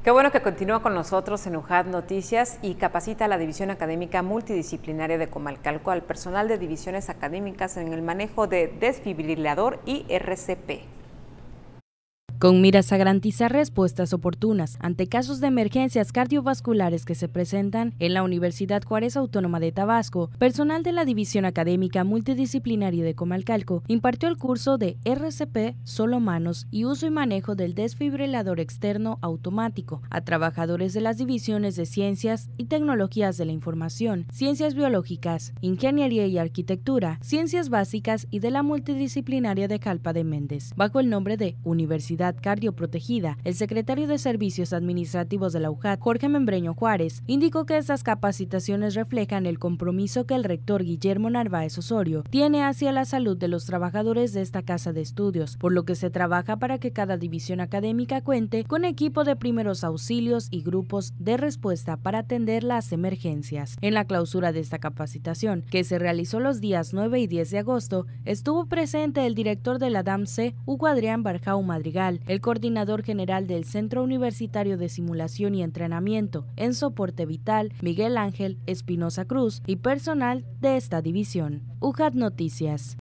Qué bueno que continúa con nosotros en UJAT Noticias y capacita a la División Académica Multidisciplinaria de Comalcalco al personal de divisiones académicas en el manejo de desfibrilador y RCP. Con miras a garantizar respuestas oportunas ante casos de emergencias cardiovasculares que se presentan en la Universidad Juárez Autónoma de Tabasco, personal de la División Académica Multidisciplinaria de Comalcalco impartió el curso de RCP, solo manos y uso y manejo del desfibrilador externo automático a trabajadores de las divisiones de Ciencias y Tecnologías de la Información, Ciencias Biológicas, Ingeniería y Arquitectura, Ciencias Básicas y de la Multidisciplinaria de Jalpa de Méndez, bajo el nombre de Universidad Cardioprotegida. El secretario de Servicios Administrativos de la UJAT, Jorge Membreño Juárez, indicó que estas capacitaciones reflejan el compromiso que el rector Guillermo Narváez Osorio tiene hacia la salud de los trabajadores de esta casa de estudios, por lo que se trabaja para que cada división académica cuente con equipo de primeros auxilios y grupos de respuesta para atender las emergencias. En la clausura de esta capacitación, que se realizó los días 9 y 10 de agosto, estuvo presente el director de la DAMC, Hugo Adrián Barjau Madrigal, el coordinador general del Centro Universitario de Simulación y Entrenamiento en Soporte Vital, Miguel Ángel Espinosa Cruz, y personal de esta división. UJAT Noticias.